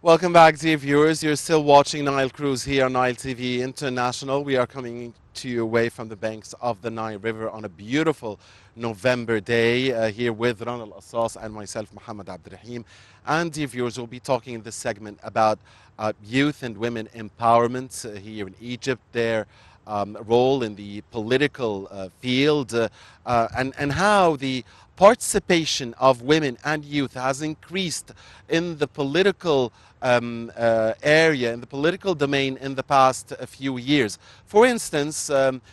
Welcome back, dear viewers. You're still watching Nile Cruise here on Nile TV International. We are coming to you away from the banks of the Nile River on a beautiful November day here with Rana Al-Assas and myself, Muhammad Abdurrahim. And dear viewers, we'll be talking in this segment about youth and women empowerment here in Egypt, their role in the political field, and how the participation of women and youth has increased in the political area, in the political domain in the past few years. For instance,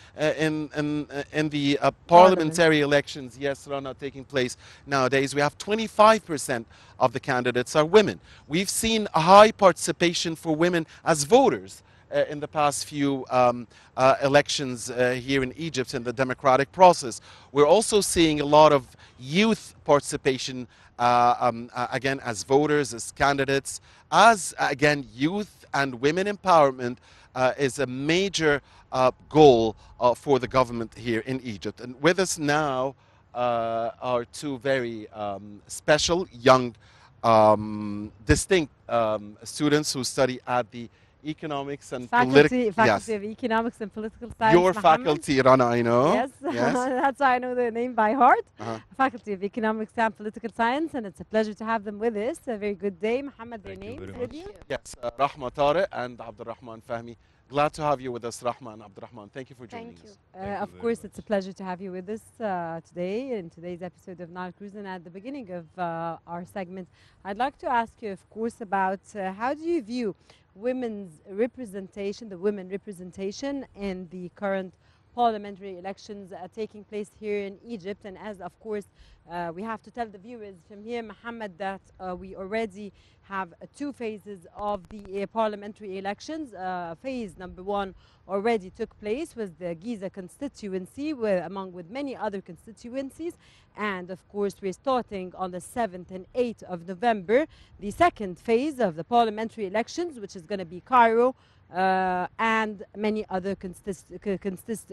in the parliamentary elections, yes, Rana, taking place nowadays, we have 25% of the candidates are women. We've seen a high participation for women as voters in the past few elections here in Egypt in the democratic process. We're also seeing a lot of youth participation again as voters, as candidates, as again youth and women empowerment is a major goal for the government here in Egypt. And with us now are two very special, young, distinct students who study at the economics and Faculty yes, of Economics and Political Science. your Mohammed. faculty, Rana, I know. Yes, Yes. that's why I know the name by heart. Uh-huh. Faculty of Economics and Political Science, and it's a pleasure to have them with us. A very good day, Mohammed. Their Thank you names very with much. you. Yes, Rahma Tariq and Abdurrahman Fahmi. Glad to have you with us, Rahma and Abdurrahman. Thank you for joining Thank you. us. Thank you Of very course, much. it's a pleasure to have you with us today in today's episode of Nile Cruise. And at the beginning of our segment, I'd like to ask you, of course, about how do you view women's representation, the women representation in the current parliamentary elections taking place here in Egypt. And as of course we have to tell the viewers from here, Mohammed, that we already have two phases of the parliamentary elections. Phase number one already took place was the Giza constituency among with many other constituencies, and of course we're starting on the 7th and 8th of November the second phase of the parliamentary elections, which is going to be Cairo and many other constituencies,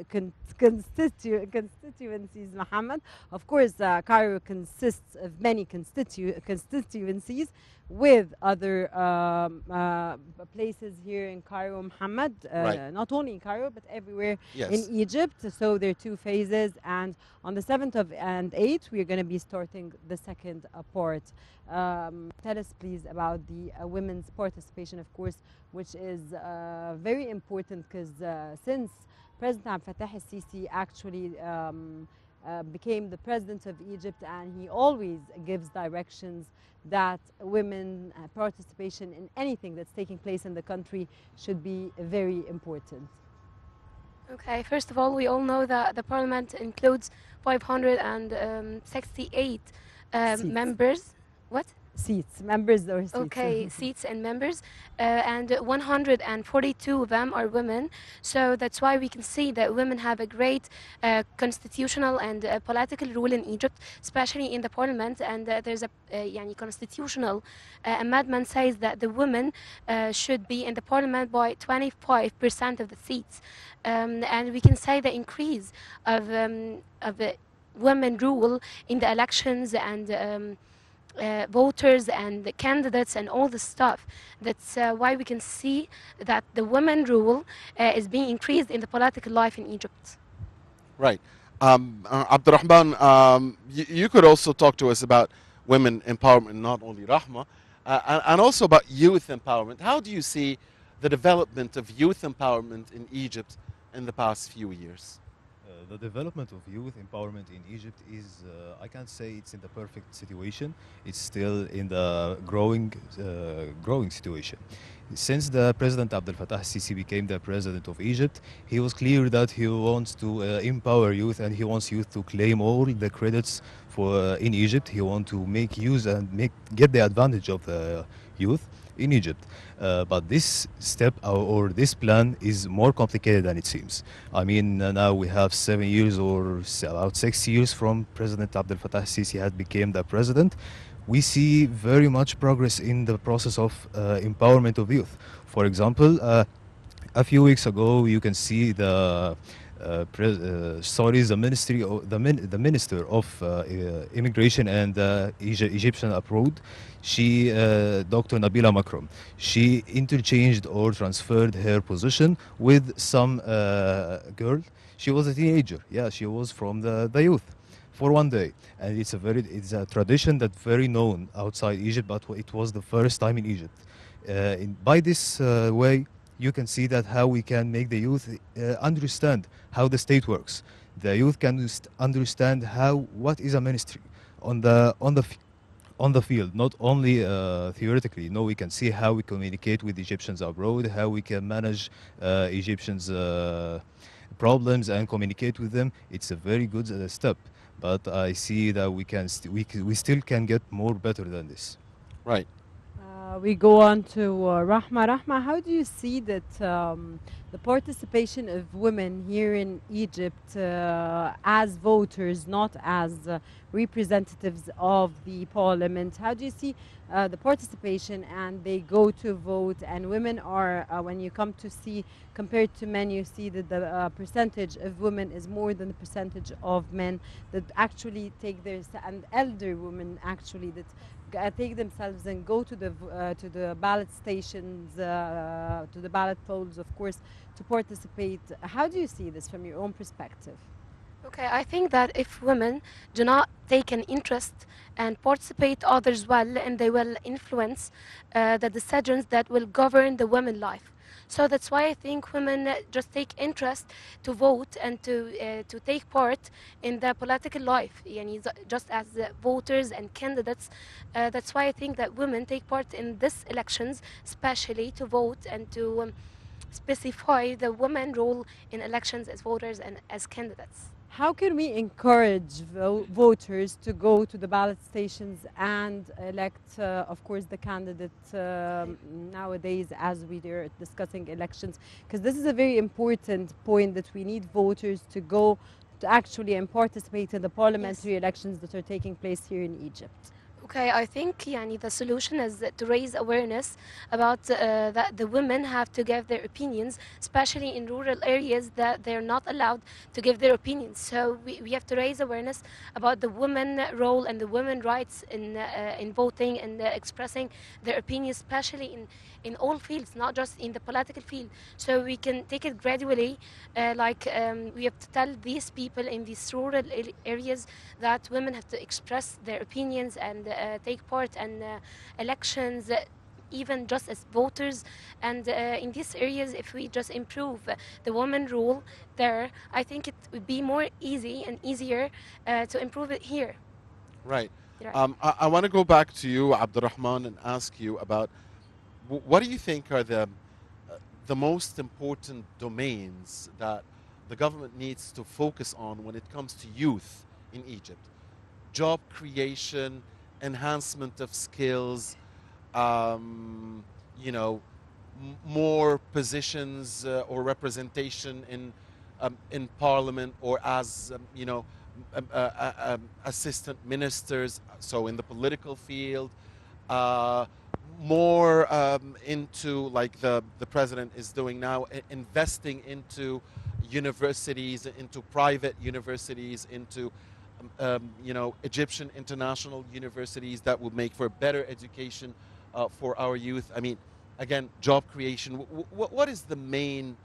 Muhammad. Of course, Cairo consists of many constituencies with other places here in Cairo, Muhammad. Right. Not only in Cairo, but everywhere Yes. in Egypt. So there are two phases, and on the 7th and 8th, we're going to be starting the second part. Tell us, please, about the women's participation, of course, which is very important because since President Abdel Fattah al-Sisi actually became the president of Egypt, and he always gives directions that women participation in anything that's taking place in the country should be very important. Okay, first of all, we all know that the parliament includes 568 Seats. members. What? Seats, members or seats. Okay, seats and members, and 142 of them are women. So that's why we can see that women have a great constitutional and political role in Egypt, especially in the parliament. And there's a constitutional amendment says that the women should be in the parliament by 25% of the seats. And we can say the increase of women rule in the elections and voters and the candidates and all the stuff. That's why we can see that the women rule is being increased in the political life in Egypt. Right. Abdurrahman, you could also talk to us about women empowerment, not only Rahma, and also about youth empowerment. How do you see the development of youth empowerment in Egypt in the past few years? The development of youth empowerment in Egypt is, I can't say it's in the perfect situation. It's still in the growing situation. Since the President Abdel Fattah al-Sisi became the president of Egypt, he was clear that he wants to empower youth, and he wants youth to claim all the credits for in Egypt. He wants to make use and get the advantage of the youth in Egypt. But this step or this plan is more complicated than it seems. I mean, now we have 7 years or about 6 years from President Abdel Fattah al-Sisi had became the president. We see very much progress in the process of empowerment of youth. For example, a few weeks ago, you can see sorry, the ministry, the minister of immigration and Egyptian abroad, she, Dr. Nabila Makram, she interchanged or transferred her position with some girl. She was a teenager. Yeah, she was from the youth for one day, and it's a tradition that's very known outside Egypt, but it was the first time in Egypt. By this way, you can see that how we can make the youth understand how the state works. The youth can understand what is a ministry on the field, not only theoretically. No, we can see how we communicate with Egyptians abroad, how we can manage Egyptians' problems and communicate with them. It's a very good step, but I see that we still can get more better than this. Right. We go on to Rahma. Rahma, how do you see that the participation of women here in Egypt as voters, not as representatives of the parliament? How do you see the participation, and they go to vote, and women are, when you come to see, compared to men, you see that the percentage of women is more than the percentage of men that actually take their, and elder women actually that take themselves and go to the ballot stations, to the ballot polls, of course, to participate. How do you see this from your own perspective? Okay, I think that if women do not take an interest and participate others well, and they will influence the decisions that will govern the women life. So that's why I think women just take interest to vote and to take part in the political life, just as voters and candidates. That's why I think that women take part in these elections, especially to vote and to specify the women role in elections as voters and as candidates. How can we encourage voters to go to the ballot stations and elect, of course, the candidate nowadays as we are discussing elections? Because this is a very important point, that we need voters to go to actually and participate in the parliamentary elections that are taking place here in Egypt. Okay, I think the solution is to raise awareness about that the women have to give their opinions, especially in rural areas that they're not allowed to give their opinions. So we have to raise awareness about the women role and the women rights in voting and expressing their opinions, especially in all fields, not just in the political field. So we can take it gradually, we have to tell these people in these rural areas that women have to express their opinions and take part in elections, even just as voters. And in these areas, if we just improve the women role there, I think it would be more easy and easier to improve it here. Right. Right. I want to go back to you, Abdurrahman, and ask you about what do you think are the most important domains that the government needs to focus on when it comes to youth in Egypt? Job creation, enhancement of skills, more positions or representation in parliament, or as assistant ministers, so in the political field, more into, like the president is doing now, investing into universities, into private universities, into Egyptian international universities that would make for better education for our youth. I mean, again, job creation. What is the main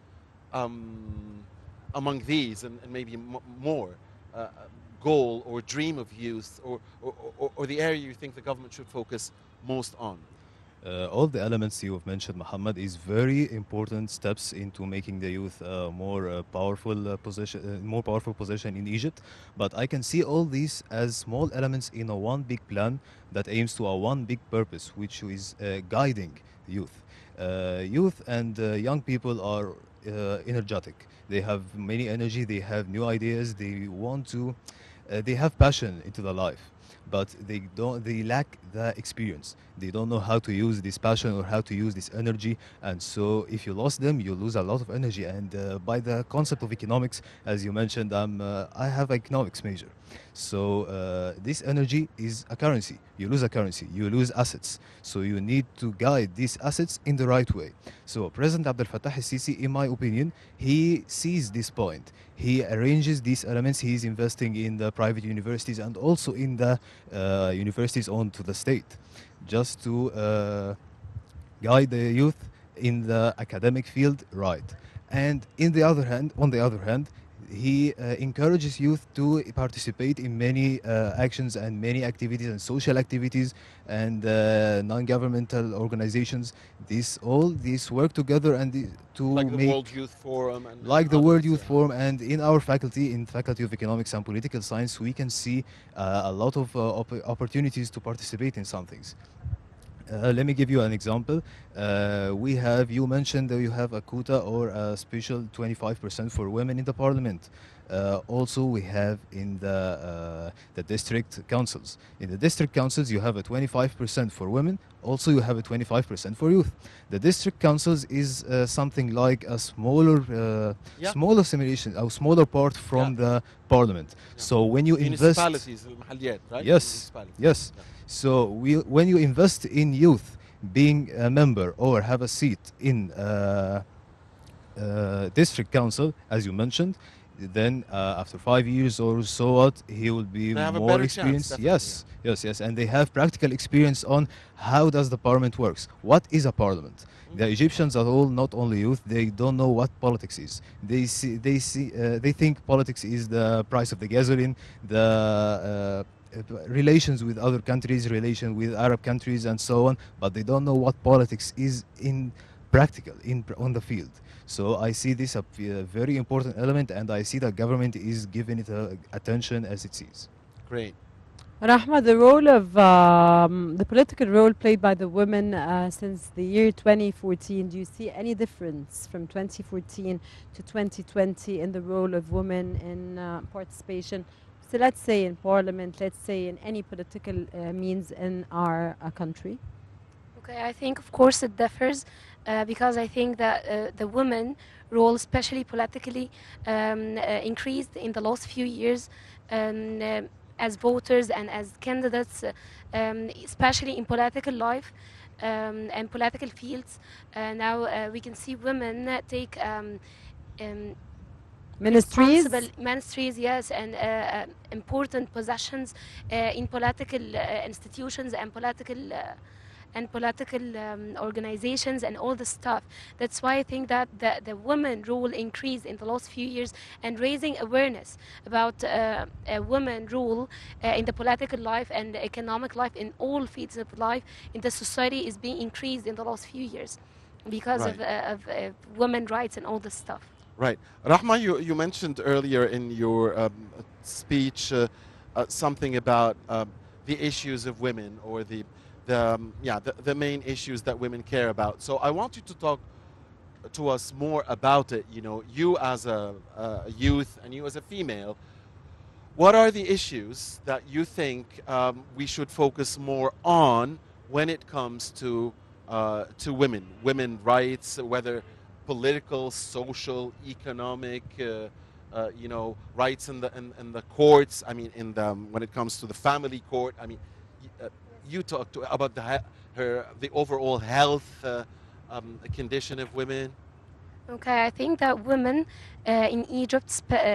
among these, and maybe more, goal or dream of youth, or the area you think the government should focus most on? All the elements you have mentioned, Muhammad, is very important steps into making the youth more powerful position in Egypt. But I can see all these as small elements in a one big plan that aims to a one big purpose, which is guiding youth. Youth and young people are energetic. They have many energy. They have new ideas. They want to. They have passion into the life. but they lack the experience. They don't know how to use this passion or how to use this energy, and so if you lost them, you lose a lot of energy. And by the concept of economics, as you mentioned, I have economics major, so this energy is a currency. You lose a currency, you lose assets, so you need to guide these assets in the right way. So President Abdel Fattah el-Sisi, in my opinion, he sees this point. He arranges these elements. He is investing in the private universities and also in the universities owned to the state, just to guide the youth in the academic field, right? And on the other hand, he encourages youth to participate in many actions and many activities and social activities and non-governmental organizations. All these work together and to Like the make World Youth Forum and like the others, World Youth yeah. Forum. And in our faculty, in Faculty of Economics and Political Science, we can see a lot of opportunities to participate in some things. Let me give you an example. You mentioned that you have a quota or a special 25% for women in the parliament. Also, we have in the district councils. In the district councils, you have a 25% for women. Also, you have a 25% for youth. The district councils is something like a smaller, Yeah. smaller simulation, a smaller part from Yeah. the parliament. So when you invest, Municipalities, المحليات, right? Yes, Municipalities. yes. Yeah. So when you invest in youth, being a member or have a seat in district council, as you mentioned, then after 5 years or so what, he will be They have a more better chance, experienced. definitely, Yes, and they have practical experience on how does the parliament works. What is a parliament? The Egyptians are all, not only youth, they don't know what politics is. They think politics is the price of the gasoline, the relations with other countries, relation with Arab countries, and so on. But they don't know what politics is in practical, on the field. So I see this a very important element, and I see that government is giving it attention as it sees. Great. Rahma, the role of the political role played by the women since the year 2014, do you see any difference from 2014 to 2020 in the role of women in participation? So let's say in parliament, let's say in any political means in our country. Okay, I think of course it differs because I think that the women role, especially politically, increased in the last few years as voters and as candidates, especially in political life and political fields. Now we can see women take Ministries? responsible ministries, yes, and important positions in political institutions and political organizations and all the stuff. That's why I think that the women role increased in the last few years, and raising awareness about a women role in the political life and the economic life in all fields of life in the society is being increased in the last few years because of women rights and all this stuff. Right. Rahma, you mentioned earlier in your speech something about the issues of women, or the main issues that women care about. So I want you to talk to us more about it. You know, you as a youth and you as a female, what are the issues that you think we should focus more on when it comes to women rights, whether political, social, economic, rights in the courts. I mean, when it comes to the family court. I mean, you talked about the overall health condition of women. Okay, I think that women in Egypt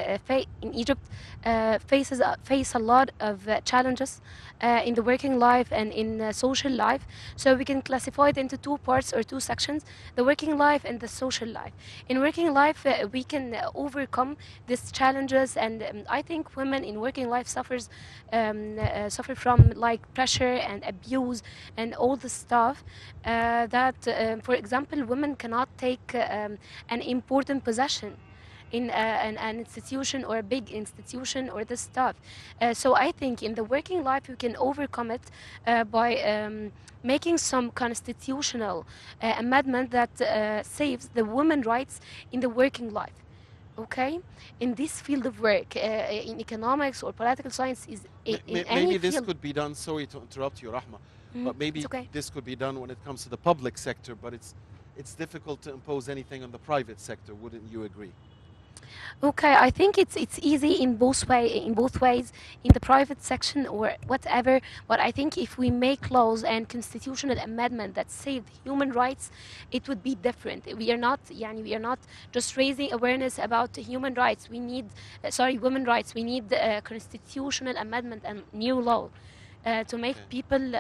face a lot of challenges in the working life and in social life. So we can classify it into two parts or two sections: the working life and the social life. In working life, we can overcome these challenges, and I think women in working life suffer from like pressure and abuse and all the stuff that, for example, women cannot take an important possession in an institution or a big institution or this stuff. So I think in the working life you can overcome it by making some constitutional amendment that saves the women rights in the working life. okay, in this field of work, in economics or political science, is in any Maybe this field. could be done, sorry to interrupt you, Rahma, but It's maybe okay. this could be done when it comes to the public sector, but it's difficult to impose anything on the private sector, wouldn't you agree? Okay, I think it's easy in both ways, in the private section or whatever. But I think if we make laws and constitutional amendment that save human rights, it would be different. We are not just raising awareness about human rights. We need, women rights. We need constitutional amendment and new law to make Okay. people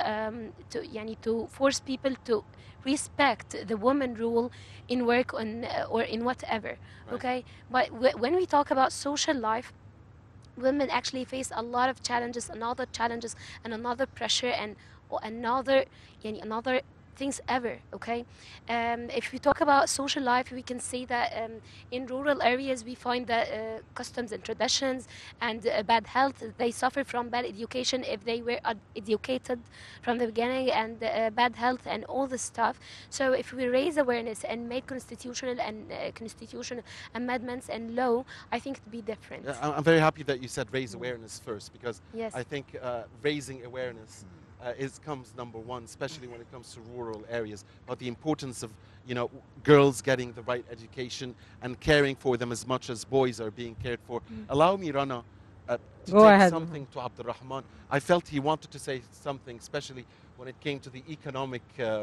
to force people to respect the woman rule in work or in whatever. Right. Okay, but when we talk about social life, women actually face a lot of challenges, another challenges, and another pressure, and another another things ever. Okay, if we talk about social life, we can see that in rural areas we find that customs and traditions and bad health, they suffer from bad education if they were educated from the beginning, and bad health and all this stuff. So if we raise awareness and make constitutional amendments and law, I think it'd be different. Yeah, I'm very happy that you said raise awareness first, because Yes. I think raising awareness comes number one, especially when it comes to rural areas, about the importance of girls getting the right education and caring for them as much as boys are being cared for. Allow me, Rana, to Go take ahead, something to Abdurrahman. I felt he wanted to say something, especially when it came to the economic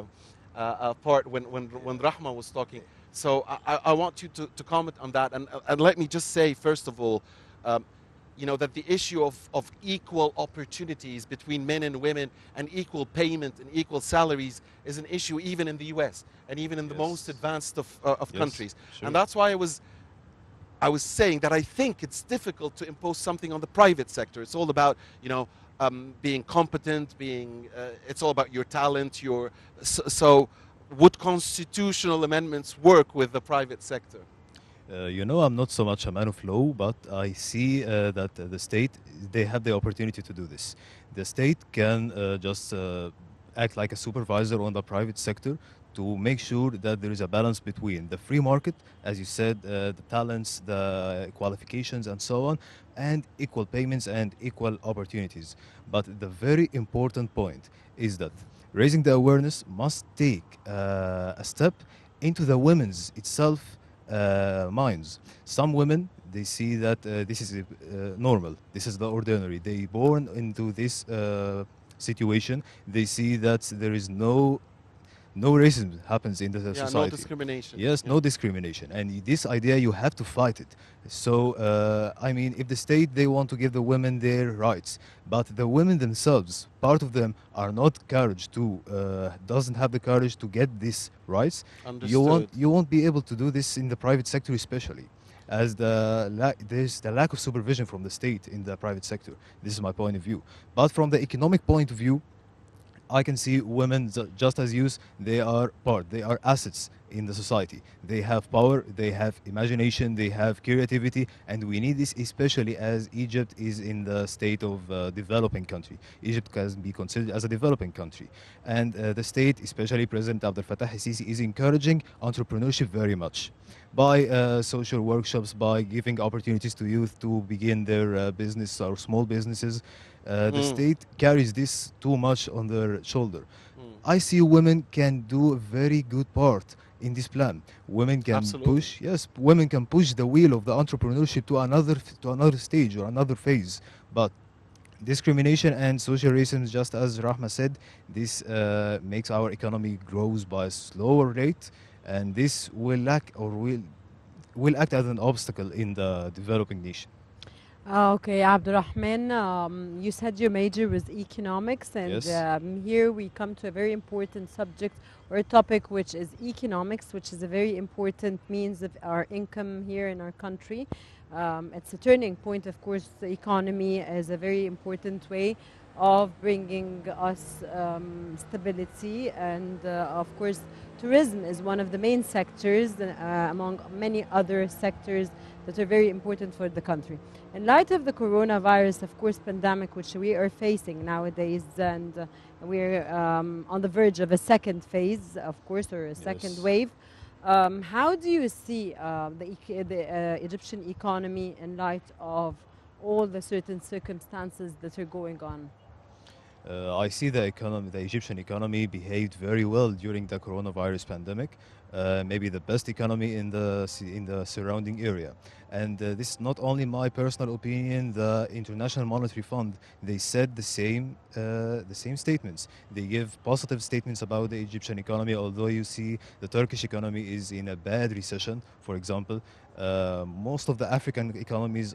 part when Rahma was talking. So I want you to comment on that, and let me just say first of all, that the issue of equal opportunities between men and women and equal payment and equal salaries is an issue even in the U.S. and even in the Yes. most advanced of Yes, countries, sure. and that's why I was saying that I think it's difficult to impose something on the private sector. It's all about being competent, it's all about your talent. So would constitutional amendments work with the private sector? I'm not so much a man of law, but I see that the state, they have the opportunity to do this. The state can just act like a supervisor on the private sector to make sure that there is a balance between the free market, as you said, the talents, the qualifications, and so on, and equal payments and equal opportunities. But the very important point is that raising the awareness must take a step into the women's itself minds. Some women, they see that this is normal, this is the ordinary. They born into this situation. They see that there is no racism happens in the Yeah, society. no discrimination. Yes, Yeah. no discrimination, and this idea you have to fight it. So I mean, if the state, they want to give the women their rights, but the women themselves, part of them are not courage to doesn't have the courage to get these rights. Understood. You won't be able to do this in the private sector, especially as there's the lack of supervision from the state in the private sector. This is my point of view. But from the economic point of view, I can see women just as youth. They are assets in the society. They have power, they have imagination, they have creativity, and we need this, especially as Egypt is in the state of developing country. Egypt can be considered as a developing country, and the state, especially President Abdel Fattah al-Sisi, is encouraging entrepreneurship very much by social workshops, by giving opportunities to youth to begin their business or small businesses. The state carries this too much on their shoulder. I see women can do a very good part in this plan. Women can Absolutely. push, yes, women can push the wheel of the entrepreneurship to another stage or another phase. But discrimination and social racism, just as Rahma said, this makes our economy grows by a slower rate, and this will act as an obstacle in the developing nation. Okay, Abdurrahman, you said your major was economics, and Yes. here we come to a very important subject or a topic, which is economics, which is a very important means of our income here in our country. It's a turning point, of course. The economy is a very important way of bringing us stability, and of course, tourism is one of the main sectors among many other sectors that are very important for the country. In light of the coronavirus, of course, pandemic, which we are facing nowadays, and we're on the verge of a second phase, of course, or a second Yes. wave. How do you see the Egyptian economy in light of all the certain circumstances that are going on? I see the Egyptian economy behaved very well during the coronavirus pandemic. Maybe the best economy in the surrounding area. And this is not only my personal opinion. The International Monetary Fund, they said the same statements. They give positive statements about the Egyptian economy. Although you see the Turkish economy is in a bad recession, for example, most of the African economies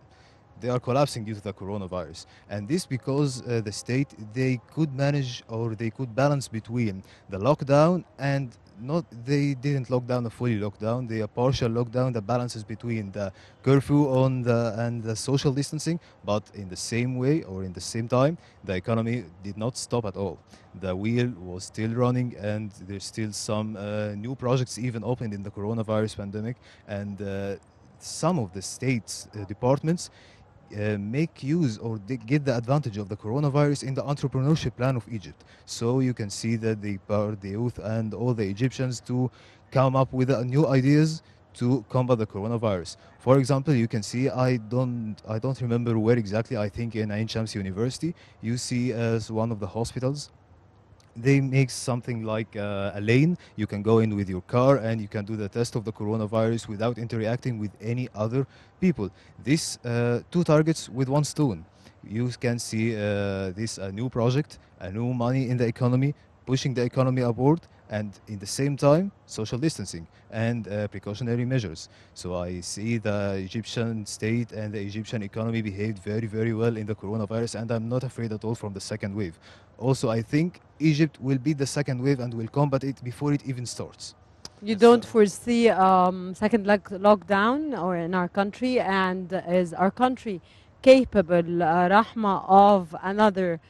are collapsing due to the coronavirus, and this because the state, they could manage, or they could balance between the lockdown and not, they didn't lock down a fully lockdown, they a partial lockdown that balances between the curfew on the and the social distancing, but in the same way, or in the same time, the economy did not stop at all. The wheel was still running, and there's still some new projects even opened in the coronavirus pandemic, and some of the state's departments make use, or they get the advantage of the coronavirus in the entrepreneurship plan of Egypt. So you can see that they empowered the youth and all the Egyptians to come up with new ideas to combat the coronavirus. For example, you can see, I don't remember where exactly. I think in Ain Shams University, you see as one of the hospitals, they make something like a lane. You can go in with your car and you can do the test of the coronavirus without interacting with any other people. This two targets with one stone. You can see this a new project, a new money in the economy, pushing the economy upward, and in the same time social distancing and precautionary measures. So I see the Egyptian state and the Egyptian economy behaved very, very well in the coronavirus, and I'm not afraid at all from the second wave. Also, I think Egypt will beat the second wave and will combat it before it even starts. You Yes, don't foresee second lockdown or in our country, and is our country capable, Rahma, of another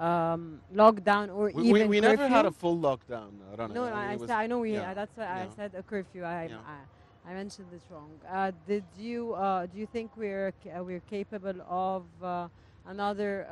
lockdown or even we curfew? never had a full lockdown, Rana. No, no, I mean, I, it was, said, I know we. yeah, That's why I yeah, said a curfew. yeah. I mentioned this wrong. Did you? Do you think we're capable of another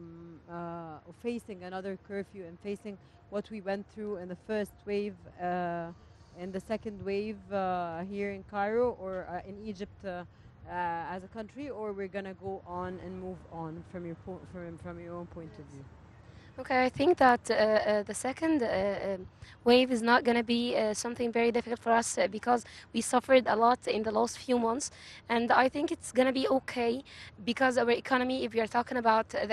facing another curfew and facing what we went through in the first wave, in the second wave here in Cairo or in Egypt as a country, or we're gonna go on and move on from your from your own point of view? Okay, I think that the second wave is not going to be something very difficult for us because we suffered a lot in the last few months, and I think it's going to be okay because our economy, if you're talking about the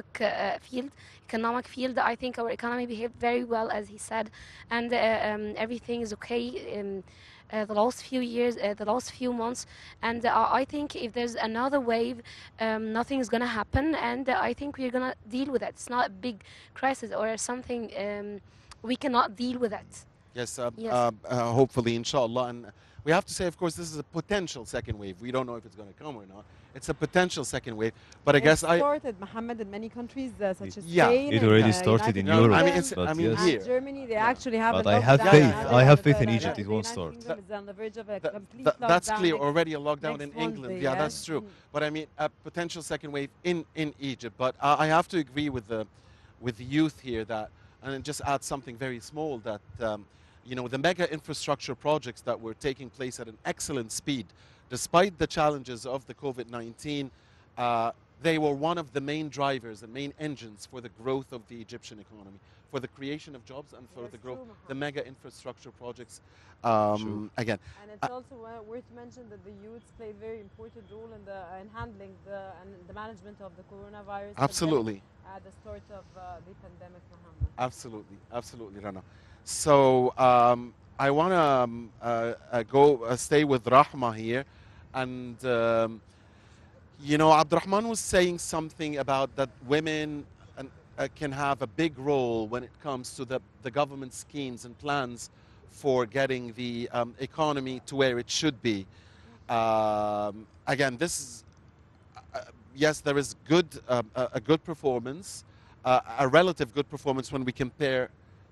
economic field, I think our economy behaved very well, as he said, and everything is okay. The last few years, the last few months, and I think if there's another wave, nothing is gonna happen, and I think we're gonna deal with it. It's not a big crisis or something. We cannot deal with it. Yes, Yes. hopefully, inshallah. And we have to say, of course, this is a potential second wave. We don't know if it's going to come or not. It's a potential second wave. But I It guess started, Mohammed, in many countries such as Yeah. Spain. It and, already started United in No, Europe, I mean, Kingdom it's, but I mean, yes. and here. Germany. They Yeah. actually have But a I have lockdown faith. now. I They have have faith in a- Egypt the it won't United start. Kingdom is on the verge of a That- complete that's lockdown clear. next- Already a lockdown next in Monday, England. Yeah, yeah. that's true. Mm. But I mean, a potential second wave in Egypt. But I have to agree with the youth here that, and then just add something very small that. The mega infrastructure projects that were taking place at an excellent speed, despite the challenges of the COVID-19, they were one of the main drivers and main engines for the growth of the Egyptian economy, for the creation of jobs and for Yes, the growth. true, The Mohammed. mega infrastructure projects, Sure. again, And it's also worth mentioning that the youths played very important role in handling the management of the coronavirus pandemic absolutely. at the start of the pandemic, Mohammed. Absolutely, Rana. So I want to stay with Rahma here, and Abdurrahman was saying something about that women can have a big role when it comes to the government schemes and plans for getting the economy to where it should be. Again, this is yes, there is a good performance, a relative good performance when we compare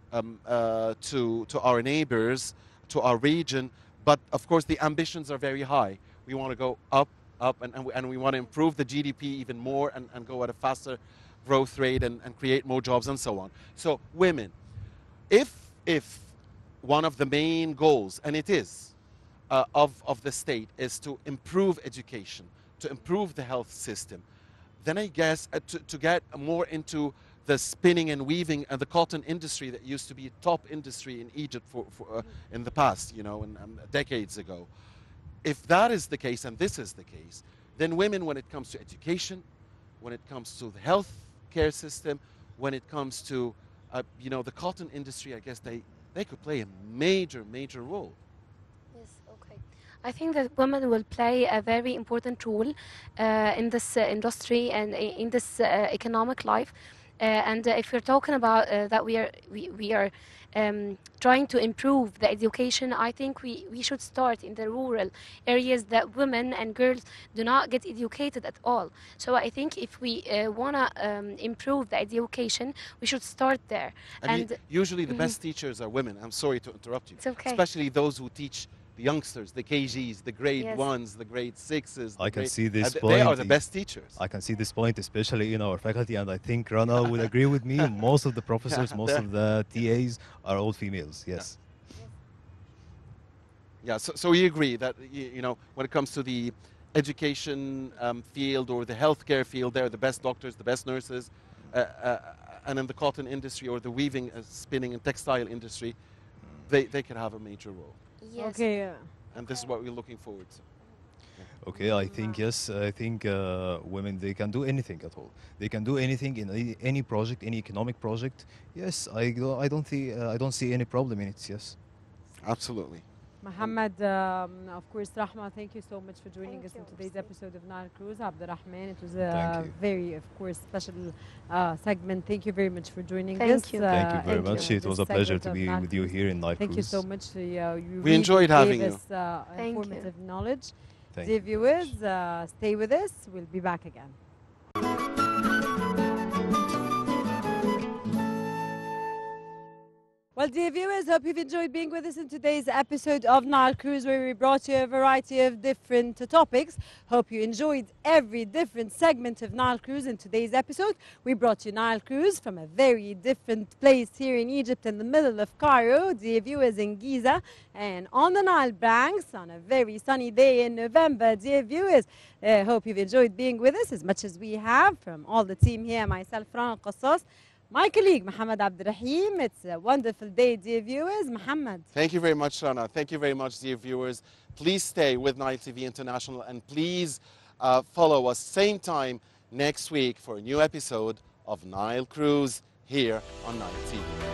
to our neighbors, to our region. But of course, the ambitions are very high. We want to go up, and we want to improve the GDP even more and go at a faster growth rate and create more jobs and so on. So women, if one of the main goals, and it is, of the state, is to improve education, to improve the health system, then I guess to get more into the spinning and weaving and the cotton industry that used to be a top industry in Egypt in the past, you know, decades ago. If that is the case, and this is the case, then women, when it comes to education, when it comes to the health care system, when it comes to, you know, the cotton industry, I guess they could play a major, major role. Yes, okay. I think that women will play a very important role in this industry and in this economic life. And if we're talking about that we are trying to improve the education, I think we should start in the rural areas that women and girls do not get educated at all. So I think if we want to improve the education, we should start there. And usually the best teachers are women. I'm sorry to interrupt you. It's okay. Especially those who teach the youngsters, the KGs, the grade Yes. ones, the grade sixes. I can see this They point. are the best teachers. I can see this point, especially in our faculty, and I think Rana will agree with me. Most of the professors, most of the TAs are all females. Yes. Yeah, so we agree that, you know, when it comes to the education field or the healthcare field, they're the best doctors, the best nurses, and in the cotton industry or the weaving, spinning and textile industry, they could have a major role. Yes. Okay. And this is what we're looking forward to. Okay, I think yes. I think women, they can do anything at all. They can do anything in any project, any economic project. Yes, I don't see any problem in it. Yes. Absolutely. Mohammed, of course, Rahma, thank you so much for joining Thank us in you. today's episode of Nile Cruise. Abdurrahman, it was Thank a you. very, of course, special segment. Thank you very much for joining Thank us. you. Thank you very in much. It this was a pleasure segment to of be Nile with you Cruise. here in Nile Thank you Cruise. so much. You We enjoyed having gave you. us Thank you. informative knowledge. Thank Dear you. viewers, stay with us. We'll be back again. Well, dear viewers, hope you've enjoyed being with us in today's episode of Nile Cruise, where we brought you a variety of different topics. Hope you enjoyed every different segment of Nile Cruise in today's episode. We brought you Nile Cruise from a very different place here in Egypt, in the middle of Cairo, dear viewers, in Giza, and on the Nile banks on a very sunny day in November, dear viewers. Hope you've enjoyed being with us as much as we have. From all the team here, myself, Rana Qassas, my colleague, Mohammed Abdurrahim. It's a wonderful day, dear viewers. Mohammed. Thank you very much, Rana. Thank you very much, dear viewers. Please stay with Nile TV International, and please follow us same time next week for a new episode of Nile Cruise here on Nile TV.